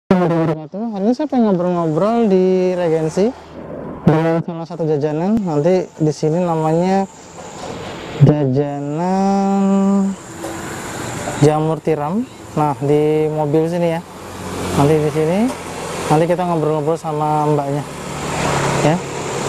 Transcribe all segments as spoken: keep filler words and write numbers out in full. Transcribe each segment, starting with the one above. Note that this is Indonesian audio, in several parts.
Assalamualaikum. Hari ini saya pengen ngobrol-ngobrol di Regency dengan salah satu jajanan. Nanti di sini namanya jajanan jamur tiram. Nah, di mobil sini ya. Nanti di sini nanti kita ngobrol-ngobrol sama mbaknya. Ya.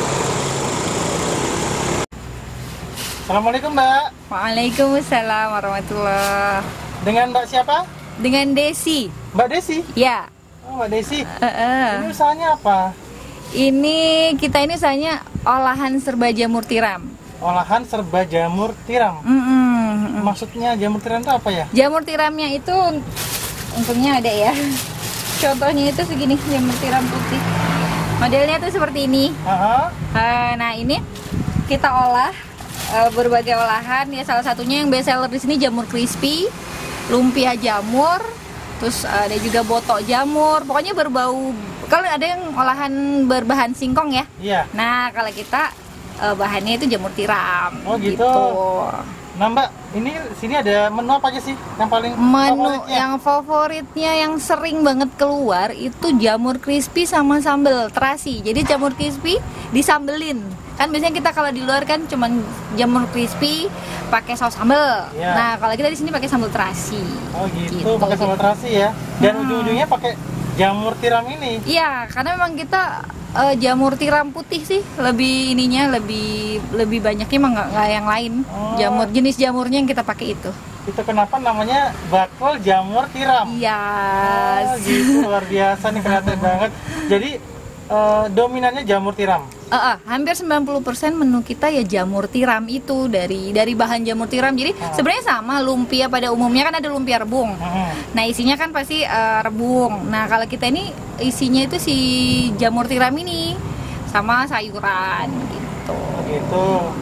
Assalamualaikum, Mbak. Waalaikumsalam warahmatullah. Dengan Mbak siapa? Dengan Desi. Mbak Desi. Ya. Oh, Mbak Desi. Uh, uh. Ini usahanya apa? Ini kita ini usahanya olahan serba jamur tiram. Olahan serba jamur tiram. Mm -mm. Maksudnya jamur tiram itu apa ya? Jamur tiramnya itu untungnya ada ya. Contohnya itu segini, jamur tiram putih. Modelnya tuh seperti ini. Aha. Uh, nah ini kita olah uh, berbagai olahan ya. Salah satunya yang best seller di sini jamur crispy, lumpia jamur. Terus ada juga botok jamur, pokoknya berbau. Kalau ada yang olahan berbahan singkong ya. Iya. Nah kalau kita uh, bahannya itu jamur tiram. Oh gitu. gitu. Nah Mbak, ini sini ada menu apa aja sih yang paling Menu favoritnya? yang favoritnya yang sering banget keluar itu jamur crispy sama sambal terasi. Jadi jamur crispy disambelin. Kan biasanya kita kalau di luar kan cuman jamur crispy pakai saus sambal. Ya. Nah, kalau kita di sini pakai sambal terasi. Oh gitu, Gitu, pakai sambal terasi ya. Dan Hmm. ujung-ujungnya pakai jamur tiram ini. Iya, karena memang kita eh, jamur tiram putih sih lebih ininya lebih lebih banyaknya emang nggak nggak yang lain. Oh. Jamur jenis jamurnya yang kita pakai itu. Itu kenapa namanya bakul jamur tiram? Iya. Oh, gitu, luar biasa nih, kreatif banget. Jadi eh, dominannya jamur tiram. Uh, uh, hampir sembilan puluh persen menu kita ya jamur tiram itu dari dari bahan jamur tiram. Jadi Ah. sebenarnya sama lumpia pada umumnya kan ada lumpia rebung. Hmm. Nah, isinya kan pasti uh, rebung. Nah, kalau kita ini isinya itu si jamur tiram ini sama sayuran gitu. Gitu.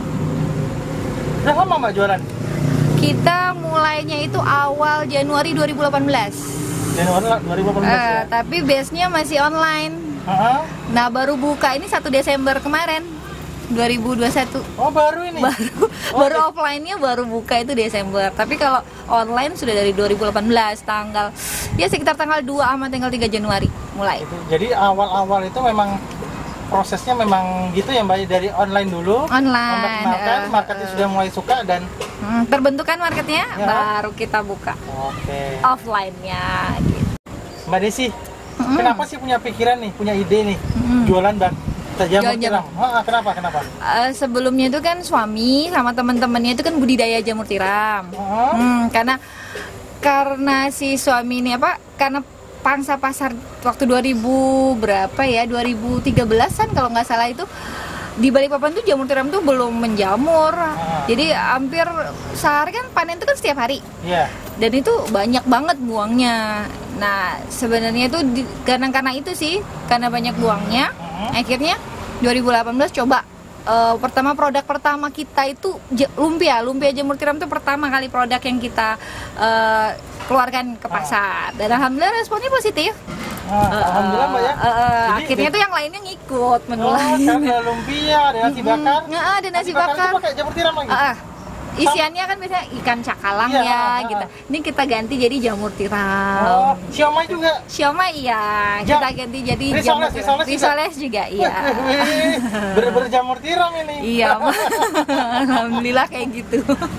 Udah lama Mbak jualan? Kita mulainya itu awal Januari dua ribu delapan belas. Januari dua ribu delapan belas Eh, ya? tapi base-nya masih online. Aha. Nah, baru buka ini satu Desember kemarin dua ribu dua puluh satu. Oh baru ini? Baru Oh, baru iya. offline-nya baru buka itu Desember. Tapi kalau online sudah dari dua ribu delapan belas tanggal ya sekitar tanggal dua sama tanggal tiga Januari mulai. Gitu. Jadi awal-awal itu memang prosesnya memang gitu ya Mbak, dari online dulu. Online. Memperkenalkan, eh, marketnya eh. sudah mulai suka dan Hmm, terbentukan marketnya Ya. baru kita buka oke. offline-nya gitu. Mbak Desi, Mm-mm. kenapa sih punya pikiran nih, punya ide nih Mm-mm. jualan bak jamur Jualan tiram? Ah, kenapa? Kenapa? Eh, sebelumnya itu kan suami sama teman-temannya itu kan budidaya jamur tiram. Ah, Hmm, karena karena si suami ini apa? Karena pangsa pasar waktu dua ribu berapa ya? dua ribu tiga belasan kalau nggak salah itu di Balikpapan tuh jamur tiram tuh belum menjamur. Jadi hampir sehari kan panen itu kan setiap hari. Iya. Dan itu banyak banget buangnya. Nah, sebenarnya itu di- karena karena itu sih, karena banyak buangnya. Mhm. Akhirnya dua ribu delapan belas coba eh, pertama produk pertama kita itu j- lumpia, lumpia jamur tiram itu pertama kali produk yang kita eh, keluarkan ke pasar. Dan alhamdulillah responnya positif. Ah, alhamdulillah Mbak ya. Eh, eh, Jadi, akhirnya tuh yang lainnya ngikut menu Oh, lain. kan ada lumpia, ada nasi bakar. Mm, mm, ada nasi itu bakar. pakai jamur tiram lagi. Ah, ah. Isiannya kan biasanya ikan cakalang Iya, ya ah, ah. gitu. Ini kita ganti jadi jamur Oh, tiram. siomay juga. Siomay iya, Jam- kita ganti jadi Risoles, jamur tiram. risoles juga? Risoles juga iya. Wih, bener-bener jamur tiram ini. Iya, alhamdulillah kayak gitu.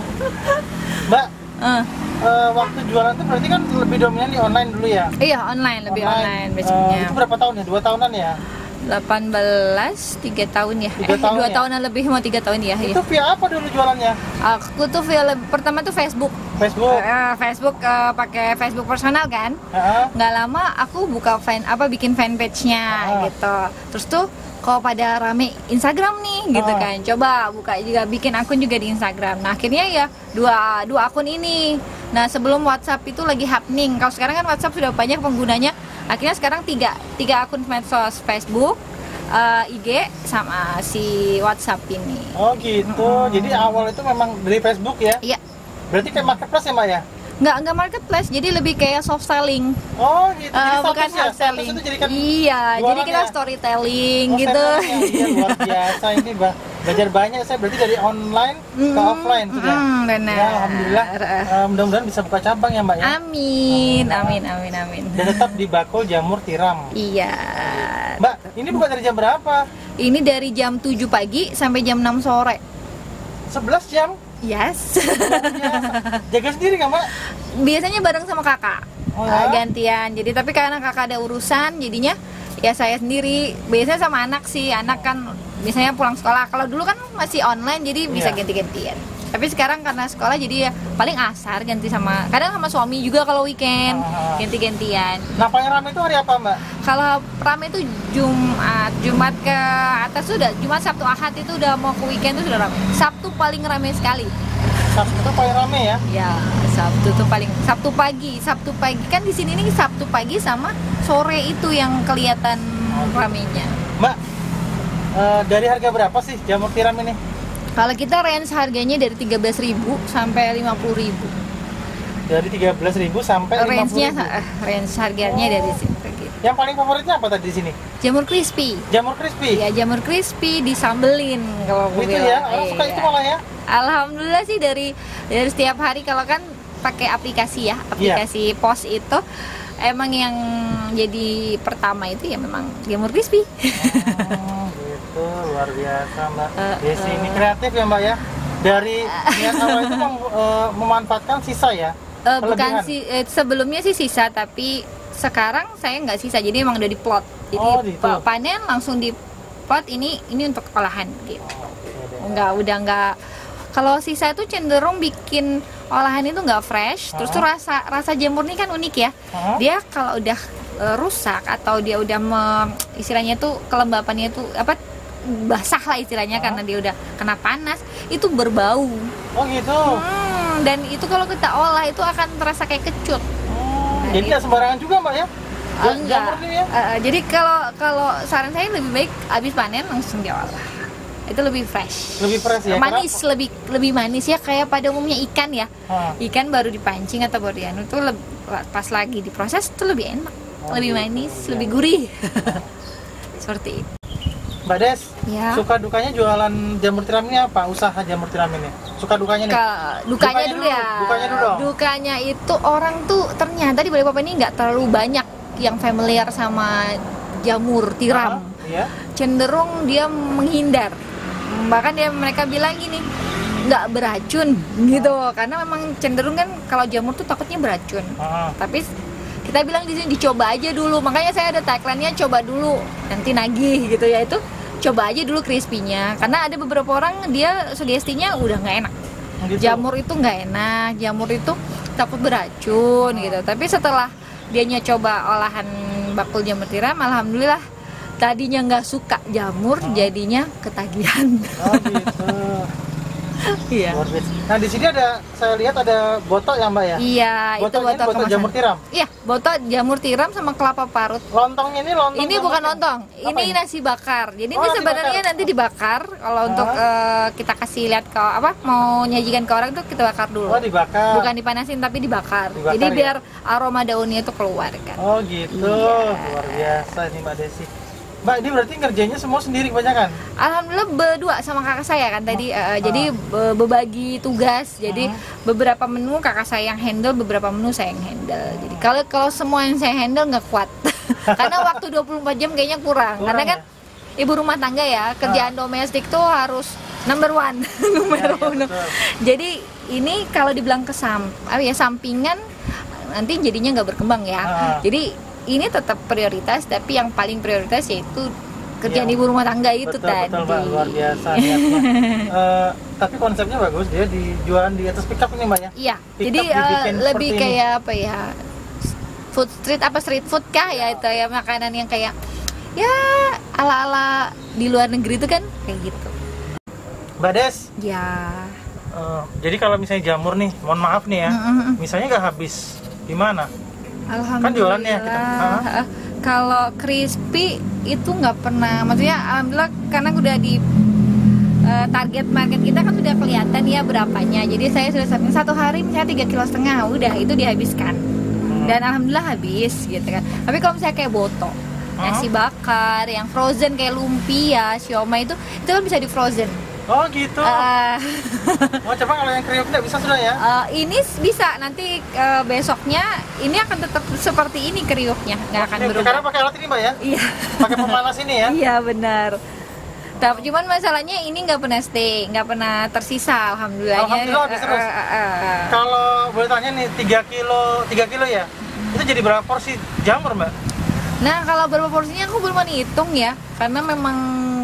Mbak, Eh, eh, waktu jualan tuh berarti kan lebih dominan di online dulu ya? iya online, lebih online, Eh, basicnya. itu berapa tahun ya? Dua tahunan ya? delapan belas, tiga tahun ya. Tiga eh, tahun dua ya? tahunan lebih mau tiga tahun ya. Itu Iya. via apa dulu jualannya? Aku tuh via pertama tuh Facebook. Facebook? Eh, Facebook eh, pakai Facebook personal kan. Heeh. Nggak lama aku buka fan apa bikin fanpage-nya Ah. gitu. Terus tuh kalau pada rame Instagram nih gitu Ah. kan. Coba buka juga bikin akun juga di Instagram. Nah, akhirnya ya dua dua akun ini. Nah, sebelum WhatsApp itu lagi happening. Kalau sekarang kan WhatsApp sudah banyak penggunanya. Akhirnya sekarang tiga tiga akun medsos, Facebook, eh, I G sama si WhatsApp ini. Oh gitu. Jadi awal itu memang dari Facebook ya? Iya. Berarti kayak marketplace ya Mbak ya? Nggak nggak marketplace, jadi lebih kayak soft selling. Oh gitu. Eh, Jadi bukan status ya? hard selling. Status itu jadikan Iya, jualan jadi kita ya? storytelling Oh, gitu. saya tahu, ya. Iya, luar biasa ini Mbak. belajar banyak saya berarti dari online ke Mm, offline sudah. mm, benar. Ya, alhamdulillah. Uh, mudah-mudahan bisa buka cabang ya Mbak ya. Amin, amin, amin, amin. Dan tetap di Bakul Jamur Tiram. Iya. Mbak, ini buka dari jam berapa? Ini dari jam tujuh pagi sampai jam enam sore. sebelas jam? Yes. Ya. Jaga sendiri nggak Mbak? Biasanya bareng sama kakak. Oh, Uh, ya? gantian. Jadi tapi karena kakak ada urusan, jadinya ya saya sendiri. Biasanya sama anak sih. Anak kan biasanya pulang sekolah. Kalau dulu kan masih online, jadi bisa Iya. ganti-gantian. Tapi sekarang karena sekolah jadi ya paling asar ganti sama, kadang sama suami juga kalau weekend, Ah. ganti-gantian. Nah, paling ramai itu hari apa Mbak? Kalau rame itu Jumat, Jumat ke atas sudah, Jumat, Sabtu, Ahad itu udah mau ke weekend itu sudah rame. Sabtu paling rame sekali. Sabtu itu paling ramai ya? Ya, Sabtu tuh paling Sabtu pagi, Sabtu pagi kan di sini nih Sabtu pagi sama sore itu yang kelihatan ramenya. Mbak, eh, dari harga berapa sih jamur tiram ini? Kalau kita range harganya dari tiga belas ribu sampai lima puluh ribu. Dari tiga belas ribu sampai lima puluh Range-nya ribu. eh, range harganya Oh. dari situ gitu. Yang paling favoritnya apa tadi di sini? Jamur crispy. Jamur crispy. Ya, jamur crispy disambelin kalau aku Itu bilang. ya, orang suka Iya. itu malah ya. Alhamdulillah sih dari dari setiap hari kalau kan pakai aplikasi ya, aplikasi pos itu emang yang jadi pertama itu ya memang jamur crispy. Oh, gitu, luar biasa Mbak. Eh, Desi ini eh. kreatif ya Mbak ya. Dari niat awal itu mem- eh, memanfaatkan sisa ya. Eh, bukan Kelebihan. sih eh, sebelumnya sih sisa, tapi sekarang saya nggak sisa, jadi emang udah di plot. Jadi Oh, gitu. pa- panen langsung di plot, ini ini untuk olahan gitu. Oke deh. Nggak udah nggak, kalau sisa itu cenderung bikin olahan itu nggak fresh. Terus tuh rasa rasa jamur ini kan unik ya. Hah? Dia kalau udah eh, rusak atau dia udah me- istilahnya tuh kelembapannya itu apa, basah lah istilahnya, karena dia udah kena panas, itu berbau. Oh gitu. Hmm, dan itu kalau kita olah itu akan terasa kayak kecut. Hmm, Nah, jadi itu. tidak sembarangan juga Mbak ya. Eh, Ja- enggak. Jamur ini ya. Eh, eh, jadi kalau kalau saran saya lebih baik habis panen langsung diolah. Itu lebih fresh. Lebih fresh ya, Manis, lebih lebih manis ya, kayak pada umumnya ikan ya. Hah. Ikan baru dipancing atau baru dianu tuh leb- pas lagi diproses itu lebih enak, Oh, lebih gitu, manis, iya. lebih gurih. Seperti itu. Mbak Des, Ya. suka dukanya jualan jamur tiram ini apa? Usaha jamur tiram ini? Suka dukanya nih? Ke- dukanya Dukanya dulu dulu, ya. dukanya dulu dong. Dukanya itu orang tuh ternyata di Balikpapan ini nggak terlalu banyak yang familiar sama jamur tiram. Iya. Cenderung dia menghindar. Bahkan dia mereka bilang gini, nggak beracun gitu, karena memang cenderung kan kalau jamur tuh takutnya beracun. Ah. Tapi kita bilang di sini dicoba aja dulu. Makanya saya ada tagline-nya coba dulu, nanti nagih gitu ya. Itu coba aja dulu crispy-nya. Karena ada beberapa orang dia sugestinya udah nggak enak. Gitu. Jamur itu nggak enak, jamur itu takut beracun gitu. Tapi setelah dianya coba olahan bakul jamur tiram, alhamdulillah tadinya nggak suka jamur, jadinya ketagihan. Oh gitu. Iya. Luar biasa. Nah di sini ada, saya lihat ada botok ya Mbak ya? Iya, itu Botol ini botok botok kemasan. jamur tiram. Iya, botok jamur tiram sama kelapa parut. Lontongnya ini lontong. Ini jamur bukan tiram. lontong, Apa ini nasi bakar. Jadi Oh, ini nasi sebenarnya bakar. nanti dibakar. Kalau untuk eh, kita kasih lihat ke apa, mau nyajikan ke orang tuh kita bakar dulu. Oh dibakar. Bukan dipanasin tapi dibakar. Dibakar, Jadi ya? biar aroma daunnya itu keluar kan. Oh gitu. Iya. Luar biasa ini Mbak Desi. Mbak ini berarti ngerjainnya semua sendiri kebanyakan? Alhamdulillah berdua sama kakak saya kan tadi, eh, jadi be- berbagi tugas. Jadi beberapa menu kakak saya yang handle, beberapa menu saya yang handle. Jadi kalau kalau semua yang saya handle nggak kuat, karena waktu dua puluh empat jam kayaknya kurang. Kurang Karena kan ibu rumah tangga ya, kerjaan domestik tuh harus number one, numero Ya, ya, uno. betul. Jadi ini kalau dibilang kesam, apa ya, sampingan nanti jadinya nggak berkembang ya. Ah. Jadi ini tetap prioritas, tapi yang paling prioritas yaitu kerjaan Iya. ibu rumah tangga itu betul, tadi. Betul Mbak, luar biasa niatnya. Eh, tapi konsepnya bagus, dia dijualan di atas pickup ini Mbak ya? Iya, Pick jadi up dibikin eh, lebih seperti ini. kayak apa ya? Food street apa street food kah ya itu ya, makanan yang kayak ya ala-ala di luar negeri itu kan kayak gitu. Mbak Des, Ya. eh, jadi kalau misalnya jamur nih, mohon maaf nih ya, Mm-mm. misalnya nggak habis, gimana? Alhamdulillah. Kan jualannya kita. Ah. Eh, Kalau crispy itu nggak pernah, maksudnya alhamdulillah karena udah di eh, target market kita kan sudah kelihatan ya berapanya. Jadi saya sudah setting satu hari misalnya tiga kilo setengah, udah itu dihabiskan. Dan alhamdulillah habis gitu kan. Tapi kalau misalnya kayak boto, nasi bakar, yang frozen kayak lumpia, siomay itu itu kan bisa di frozen. Oh gitu. Eh, Mau coba kalau yang kriuk nggak bisa sudah ya? eh, ini bisa nanti eh, besoknya ini akan tetap seperti ini kriuknya, nggak akan Oke, berubah. Karena pakai alat ini mbak ya? Iya. Pakai pemanas ini ya? Iya benar. Tapi cuman masalahnya ini nggak pernah stay, nggak pernah tersisa, alhamdulillahnya. Alhamdulillah habis terus. Eh, eh, eh. Kalau boleh tanya nih tiga kilo, tiga kilo ya? Itu jadi berapa porsi jamur mbak? Nah kalau berapa porsinya aku belum hitung ya, karena memang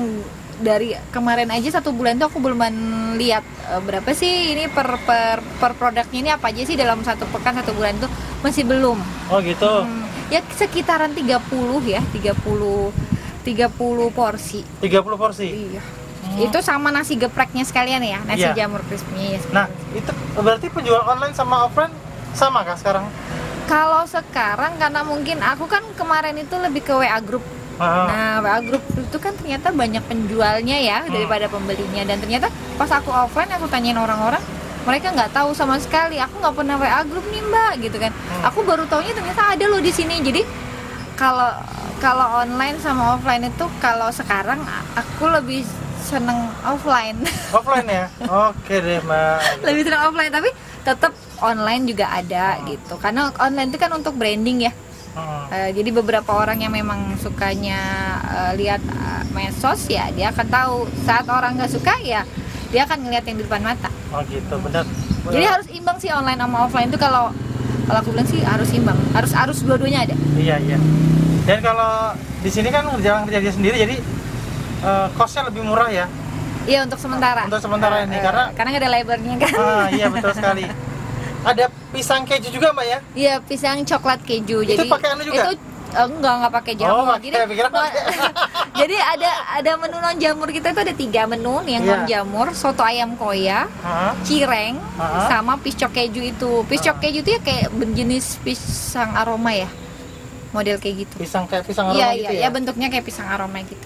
dari kemarin aja satu bulan tuh aku belum lihat eh, berapa sih ini per per per produknya ini apa aja sih dalam satu pekan satu bulan tuh masih belum. Oh gitu. Hmm, ya sekitaran tiga puluh ya, tiga puluh tiga puluh porsi. tiga puluh porsi? Iya. Hmm. Itu sama nasi gepreknya sekalian ya, nasi Iya. jamur crispy ya. Nah itu berarti penjual online sama offline sama kah sekarang? Kalau sekarang karena mungkin aku kan kemarin itu lebih ke W A group. Ah, Nah, W A group itu kan ternyata banyak penjualnya ya Hmm. daripada pembelinya, dan ternyata pas aku offline aku tanyain orang-orang, mereka nggak tahu sama sekali. Aku nggak pernah W A group nih mbak, gitu kan. Hmm. Aku baru taunya ternyata ada loh di sini. Jadi kalau kalau online sama offline itu kalau sekarang aku lebih seneng offline. offline ya? Oke deh mbak. Lebih seneng offline, tapi tetap online juga ada gitu. Karena online itu kan untuk branding ya. Hmm. Eh, jadi beberapa orang yang memang sukanya eh, lihat eh, medsos ya dia akan tahu. Saat orang nggak suka ya dia akan ngelihat yang di depan mata. Oh gitu, benar. Jadi harus imbang sih online sama offline itu. Kalau kalau aku bilang sih harus imbang, harus harus dua-duanya ada. Iya iya. Dan kalau di sini kan jalan kerja dia sendiri, jadi eh, costnya lebih murah ya. Iya untuk sementara. Untuk sementara ini, Eh, karena- karena nggak ada labornya kan. Ah iya betul sekali. Ada pisang keju juga mbak ya? Iya pisang coklat keju. Jadi pakai anu juga? Itu eh, enggak enggak pakai jamur. Oh, pakai, jadi pikiran pakai. jadi ada ada menu non jamur kita itu ada tiga menu nih yang Iya. non jamur, soto ayam koya, Ah, cireng, Ah. sama piscok keju itu. Piscok Ah. keju itu ya kayak berjenis pisang aroma ya, model kayak gitu. pisang kayak pisang aroma Iya gitu iya ya? ya bentuknya kayak pisang aroma gitu.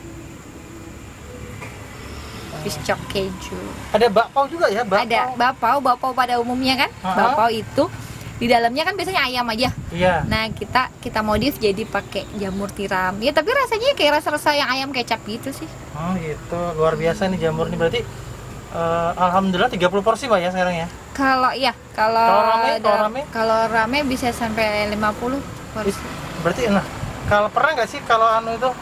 Piscok keju. Ada bakpao juga ya? Bakpao. Ada bapau, bapau pada umumnya kan. Ah. Bapau itu di dalamnya kan biasanya ayam aja. Iya. Nah kita kita modif jadi pakai jamur tiram. Ya tapi rasanya kayak rasa-rasa yang ayam kecap gitu sih. Oh gitu, luar biasa nih jamur nih. Berarti eh, alhamdulillah tiga puluh porsi mbak ya sekarang ya? Kalau iya, kalau Kalau rame, ada- kalau rame? kalau rame bisa sampai lima puluh porsi. Berarti nah, kalau pernah nggak sih kalau anu itu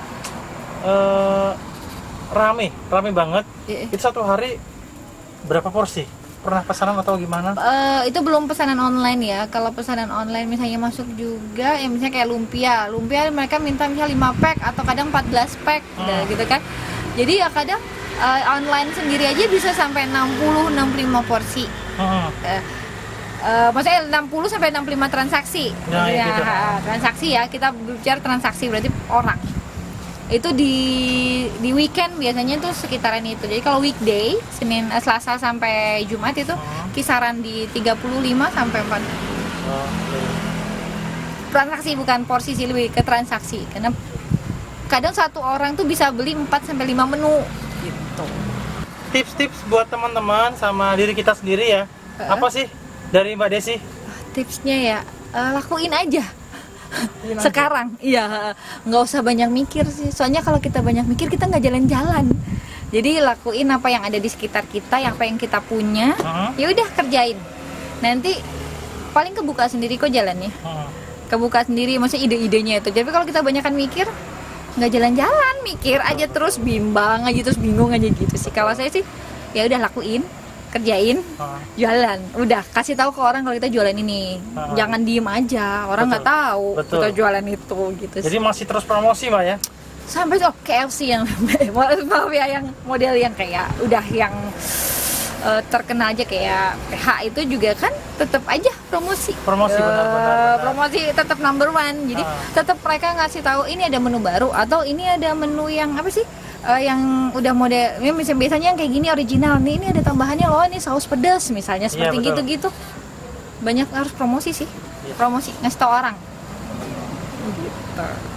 eh rame, rame banget, Iya. itu satu hari berapa porsi? Pernah pesanan atau gimana? Eh, itu belum pesanan online ya. Kalau pesanan online misalnya masuk juga, ya misalnya kayak lumpia. Lumpia mereka minta misalnya lima pack atau kadang empat belas pack, Hmm. udah gitu kan. Jadi ya kadang eh, online sendiri aja bisa sampai enam puluh enam puluh lima porsi. Hmm. Eh, eh, maksudnya enam puluh sampai enam puluh lima transaksi. Nah, Ya, gitu. transaksi ya. Kita bicara transaksi berarti orang. Itu di di weekend biasanya tuh sekitaran itu. Jadi kalau weekday Senin eh, Selasa sampai Jumat itu Hmm. kisaran di tiga puluh lima sampai empat puluh. Oke. Transaksi bukan porsi sih, lebih ke transaksi. Karena kadang satu orang tuh bisa beli empat sampai lima menu gitu. Tips-tips buat teman-teman sama diri kita sendiri ya. Eh. Apa sih dari Mbak Desi? Tipsnya ya eh, lakuin aja. Lakuin aja. Sekarang iya nggak usah banyak mikir sih, soalnya kalau kita banyak mikir kita nggak jalan-jalan. Jadi lakuin apa yang ada di sekitar kita, yang apa yang kita punya, Hmm. ya udah kerjain. Nanti paling kebuka sendiri kok jalannya, Hmm. kebuka sendiri maksudnya ide-idenya itu. Jadi kalau kita banyakkan mikir nggak jalan-jalan, mikir aja terus bimbang aja terus bingung aja gitu sih. Kalau saya sih ya udah lakuin, kerjain, Hmm. jualan, udah kasih tahu ke orang kalau kita jualan ini. Ah. Jangan diem aja, orang nggak Betul. tahu Betul. kita jualan itu gitu Jadi sih. masih terus promosi Mbak ya? Sampai oh K F C yang maaf ya, yang model yang kayak udah yang eh, terkenal aja kayak P H itu juga kan tetap aja promosi. Promosi, Eh, benar, benar, benar. Promosi tetap number one. Jadi Ah. tetap mereka ngasih tahu ini ada menu baru atau ini ada menu yang apa sih? Eh, yang udah model ya, misalnya biasanya yang kayak gini original nih, ini ada tambahannya loh, ini saus pedas misalnya seperti betul. gitu-gitu. Banyak harus promosi sih. Iya. Promosi ngasih tahu orang. Gitu.